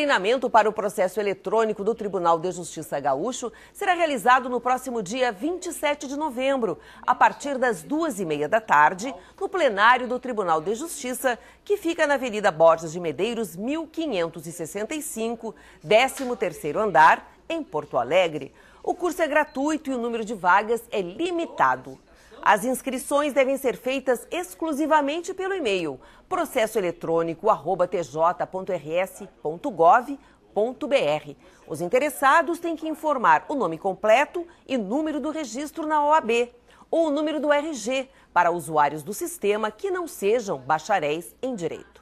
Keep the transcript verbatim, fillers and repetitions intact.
treinamento para o processo eletrônico do Tribunal de Justiça Gaúcho será realizado no próximo dia vinte e sete de novembro, a partir das duas e meia da tarde, no plenário do Tribunal de Justiça, que fica na Avenida Borges de Medeiros, mil quinhentos e sessenta e cinco, décimo terceiro andar, em Porto Alegre. O curso é gratuito e o número de vagas é limitado. As inscrições devem ser feitas exclusivamente pelo e-mail processo eletrônico arroba t j ponto r s ponto gov ponto b r. Os interessados têm que informar o nome completo e número do registro na O A B ou o número do R G para usuários do sistema que não sejam bacharéis em direito.